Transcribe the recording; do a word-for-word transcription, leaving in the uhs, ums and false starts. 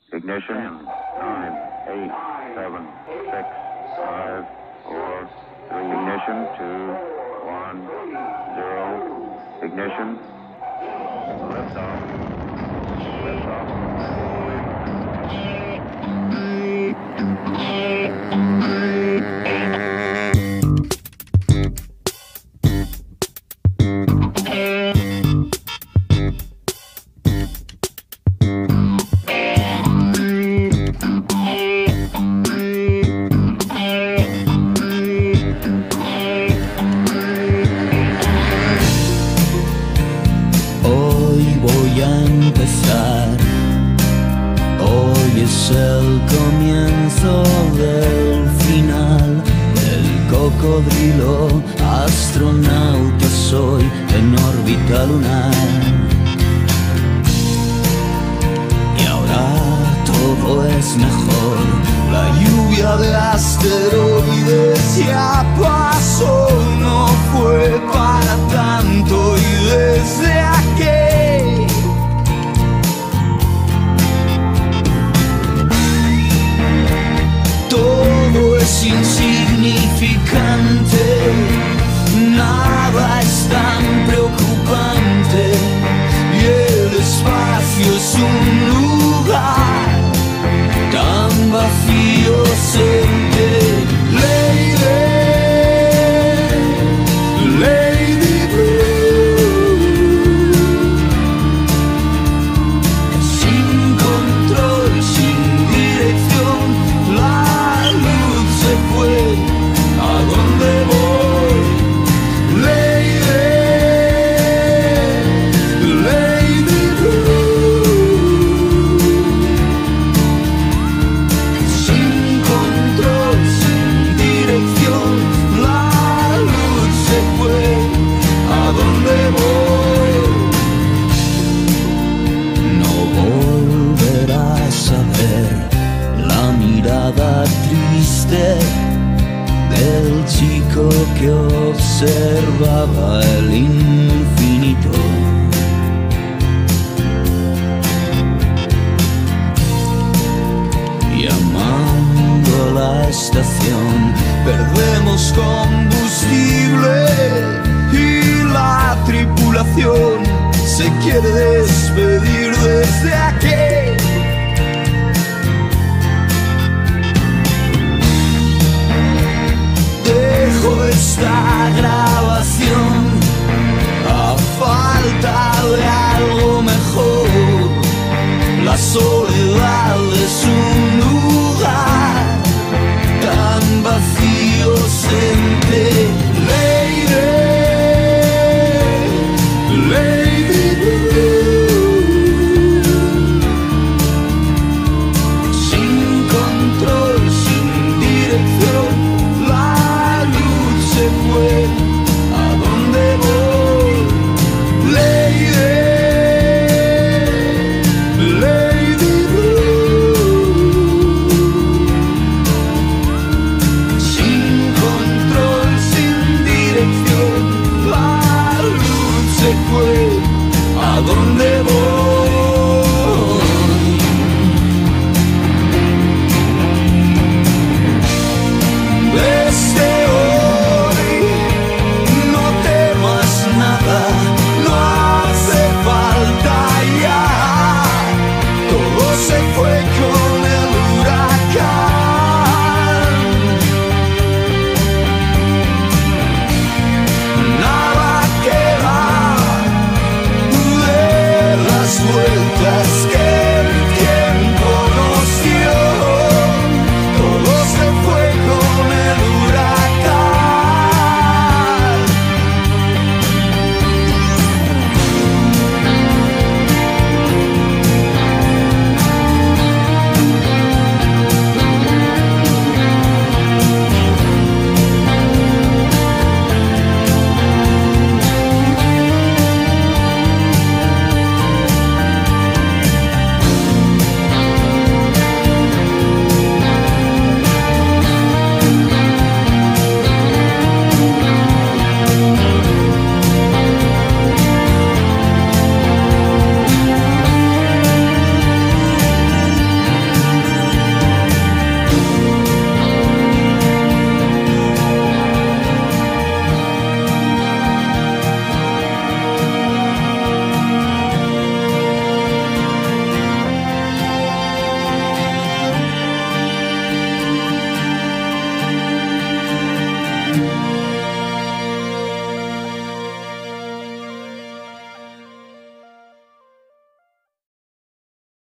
Ignition. Nine, eight, seven, six, five, four, three. Ignition. Two, one, zero. Ignition. Liftoff. Liftoff. Hoy es el comienzo del final. El cocodrilo astronauta soy en órbita lunar. Y ahora todo es mejor. La lluvia de asteroides ya pasó. No fue para tanto y desde aquí todo es insignificante, nada es tan preocupante y el espacio es un lugar tan vacío sin ti. Lady, Lady Blue, sin control, sin dirección, la luz se fue. ¿A dónde voy? Lady, Lady Blue, sin control, sin dirección, la luz se fue. ¿A dónde voy? No volverás a ver la mirada triste del chico que observaba el infinito. Llamando a la estación, perdemos combustible y la tripulación se quiere